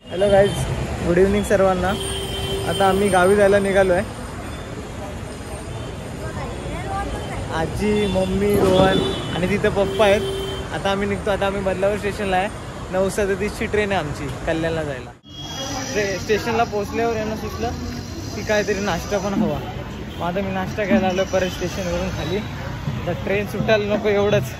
Hello guys, good evening सर्वांना। आता आम्ही गावी जायला निघालो आहे। आजी, मम्मी, रोहन आणि तिथे पप्पा आहेत। आता आम्ही निघतो। आता आम्ही बदलापूर स्टेशनला आहे। 9:37ची ट्रेन आहे आमची कल्याणला जायला। स्टेशनला पोहोचल्यावर यांना सुचलं की काहीतरी नाश्ता पण हवा। मग आता मी नाश्ता घ्यायला आलो परत स्टेशनवरून खाली। तर ट्रेन सुटायला नको एवढंच।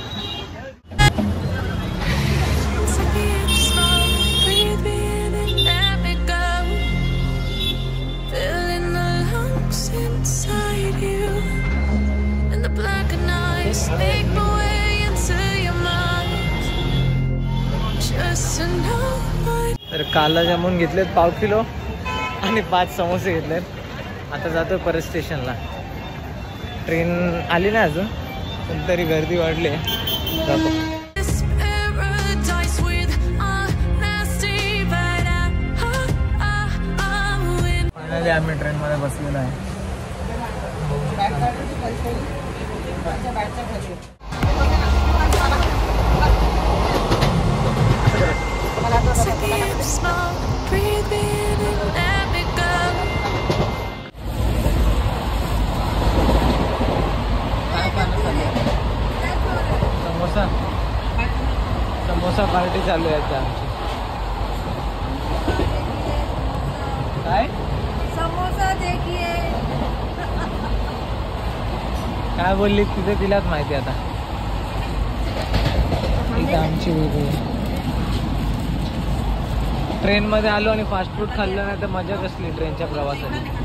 तर काला जामून घेतलेत 1/2 किलो आणि 5 समोसे घेतलेत। आता जातो परत स्टेशनला। ट्रेन आली नाही अजून, पण तरी गर्दी वाढली आहे। जातो। फायनली आम्ही ट्रेनमध्ये बसलेलो आहे। समोसा पार्टी चालू आहे आमची। काय समोसा देखिए। काय बोलली तिथे तिलाच माहिती। आता इथं आमची वेगळी ट्रेन मध्ये आलो आणि फास्ट फूड खाल्लं नाही तर मजा कसली ट्रेनच्या प्रवासाची।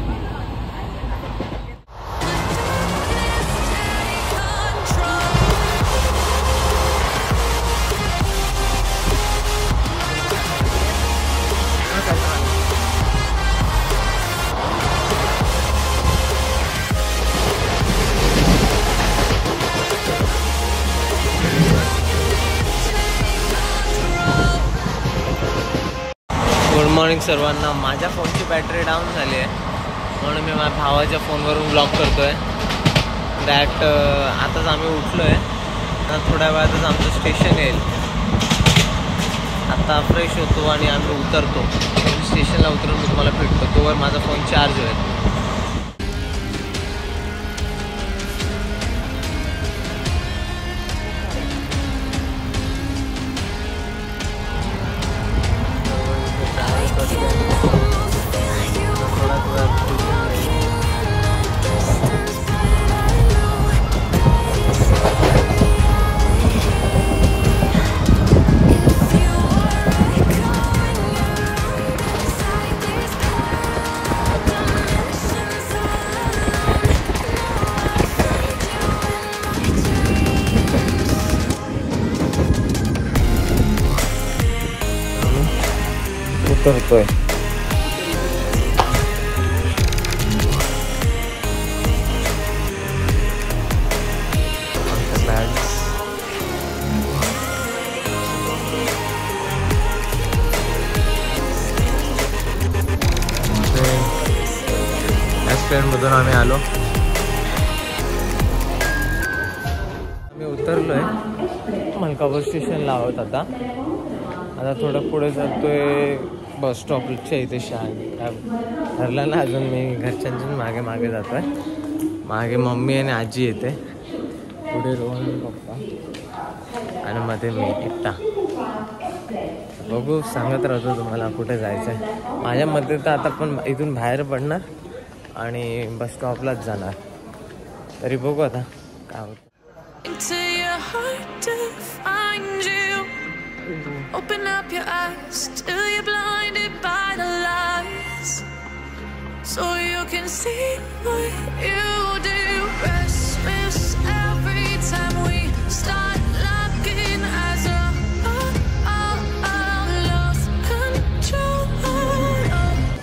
गुड मॉर्निंग सर्वांना। माझ्या फोनची बॅटरी डाऊन झाली आहे म्हणून मी माझ्या भावाच्या फोनवरून ब्लॉग करतो आहे। दॅट आताच आम्ही उठलो आहे। आता थोड्या वेळातच आमचं स्टेशन येईल। आता फ्रेश होतो आणि आम्ही उतरतो। स्टेशनला उतरून मी तुम्हाला भेटतो। तोवर माझा फोन चार्ज होईल। उतरतोय। ट्रेनमधून आम्ही आलो। आम्ही उतरलोय। मलकापूर स्टेशनला आहोत आता थोडं पुढे जातोय बस स्टॉपच्या इथे। ठरलं ना अजून। मी घरच्यांच्या मागे मागे जातोय। मागे मम्मी आणि आजी येते, पुढे रोहन पप्पा आणि मध्ये मी एकटा। बघू, सांगत राहतो तुम्हाला कुठे जायचं आहे। माझ्या मते तर आता पण इथून बाहेर पडणार आणि बस स्टॉपलाच जाणार। तरी बघू आता काय होतं। Open up your eyes till you're blinded by the lies, so you can see what you do. Restless every time we start looking as a lost control.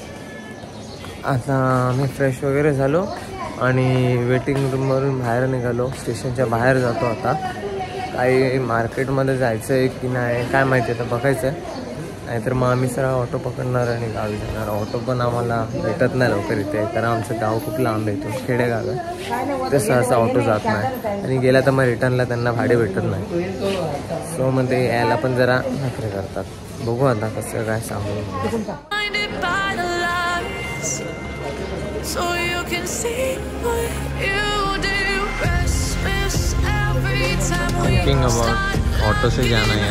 आता आम्ही फ्रेश वगैरे झालो आणि वेटिंग रूमवरून बाहेर निघालो। स्टेशनच्या बाहेर जातो आता। काही मार्केटमध्ये जायचं आहे की नाही काय माहिती, आता बघायचं आहे। नाहीतर मग आम्ही सरळ ऑटो पकडणार आणि गावी जाणार। ऑटो पण आम्हाला भेटत नाही लवकर इथे, कारण आमचं गाव खूप लांब येतो, खेडेगाव आहे। तसं असं ऑटो जात नाही आणि गेला तर मग रिटर्नला त्यांना भाडे भेटत नाही। सो मग ते यायला पण जरा नखरे करतात। बघू आता कसं काय सांगू. Blinded by the lies, so you can see what you do. Restless every time we Thinking about start auto से जाना है.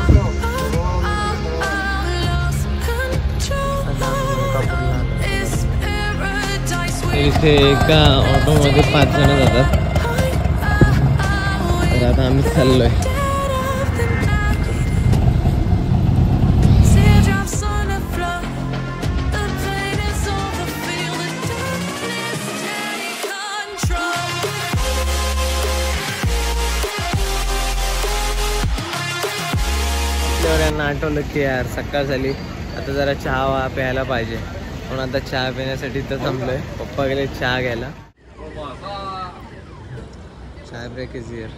इथे एका ऑटोमध्ये 5 जण जातात. तर आता आम्ही चाललोय. यांना आठवलं की यार सकाळ झाली, आता जरा चहा प्यायला पाहिजे म्हणून आता चहा पिण्यासाठी इथं थांबलोय. पप्पा गेले चहा घ्यायला. चाय ब्रेक इज हियर.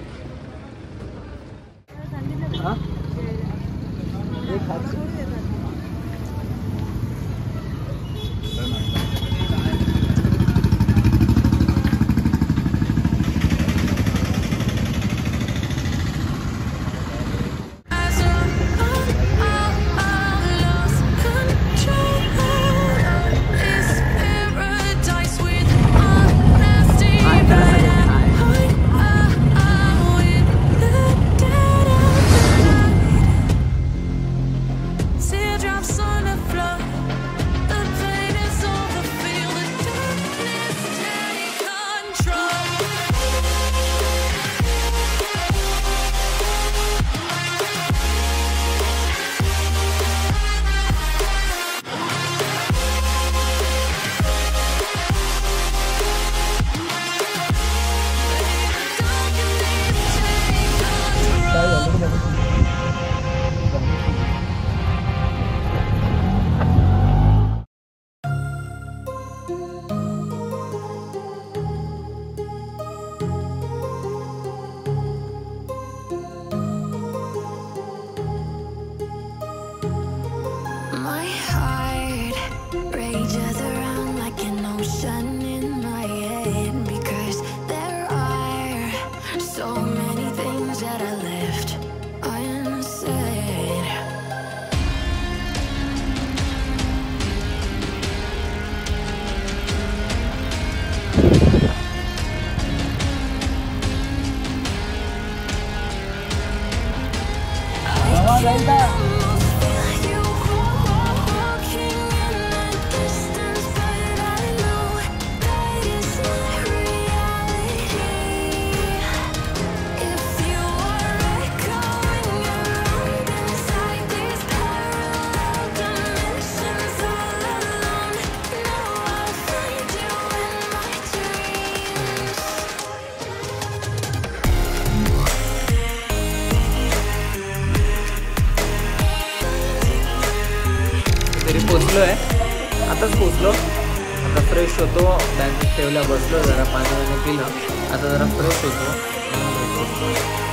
तरी पोचलो आहे, आताच पोचलो. आता फ्रेश होतो, बॅग ठेवला, बसलो, जरा पाणी पिलं, आता जरा फ्रेश होतो.